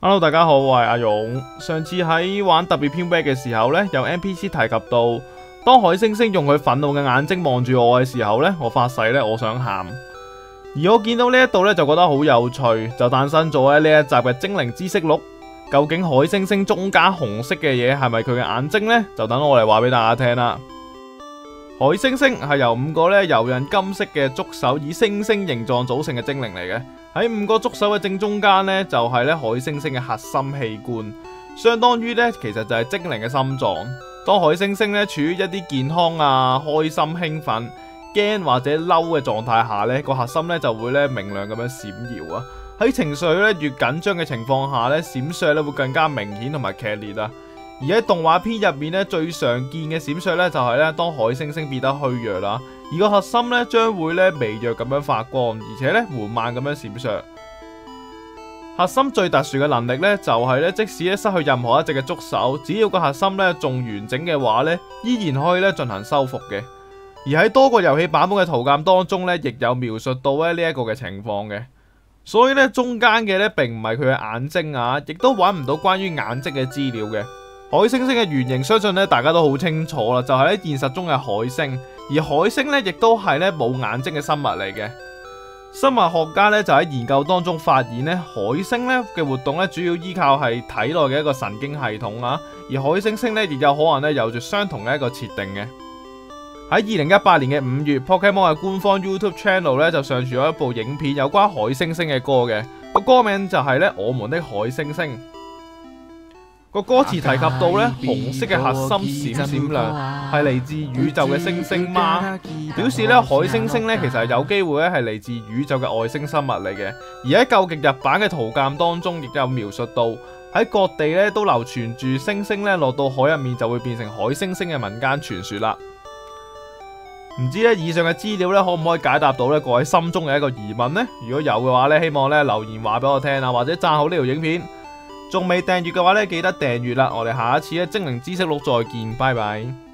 Hello， 大家好，我係阿勇。上次喺玩特別篇 Web 嘅時候呢，有 NPC 提及到，當海猩猩用佢憤怒嘅眼睛望住我嘅時候呢，我發誓呢，我想喊。而我見到呢一度呢，就覺得好有趣，就誕生咗喺呢一集嘅精靈知識錄。究竟海猩猩中間紅色嘅嘢係咪佢嘅眼睛呢？就等我嚟話俾大家聽啦。海猩猩係由5個呢柔韌金色嘅觸手以猩猩形狀組成嘅精靈嚟嘅。喺5個觸手嘅正中間呢，就係呢海猩猩嘅核心器官，相當於呢其實就係精靈嘅心臟。當海猩猩呢處於一啲健康啊、開心、興奮、驚或者嬲嘅狀態下呢，個核心呢就會呢明亮咁樣閃耀啊。喺情緒呢越緊張嘅情況下呢，閃爍呢會更加明顯同埋劇烈啊。而喺動畫片入面呢，最常見嘅閃爍呢，就係呢當海猩猩變得虛弱啦，而個核心呢將會呢微弱咁樣發光，而且呢緩慢咁樣閃爍。核心最特殊嘅能力呢，就係呢即使呢失去任何一隻嘅觸手，只要個核心呢仲完整嘅話呢，依然可以呢進行修復嘅。而喺多個遊戲版本嘅圖鑑當中呢，亦有描述到呢一個嘅情況嘅。所以呢，中間嘅呢並唔係佢嘅眼睛啊，亦都揾唔到關於眼睛嘅資料嘅。海猩猩嘅原型相信呢大家都好清楚啦，就係喺現實中嘅海星，而海星呢亦都係呢冇眼睛嘅生物嚟嘅。生物學家呢就喺研究當中發現呢，海星呢嘅活動呢主要依靠係體內嘅一個神經系統啊，而海猩猩呢亦有可能呢有住相同嘅一個設定嘅。喺2018年嘅5月 ，Pokemon 嘅官方 YouTube Channel 呢就上傳咗一部影片，有關海猩猩嘅歌嘅，個歌名就係呢我們的海猩猩。個歌詞提及到呢，紅色嘅核心閃閃亮，係嚟自宇宙嘅星星媽，表示呢海猩猩呢其實係有機會咧係嚟自宇宙嘅外星生物嚟嘅。而喺究極日版嘅圖鑑當中，亦都有描述到喺各地呢都流傳住猩猩呢落到海入面就會變成海猩猩嘅民間傳說啦。唔知呢以上嘅資料呢可唔可以解答到呢各位心中嘅一個疑問呢？如果有嘅話呢，希望呢留言話俾我聽啊，或者讚好呢條影片。仲未訂閱嘅話呢，記得訂閱啦！我哋下一次咧精靈知識錄再見，拜拜。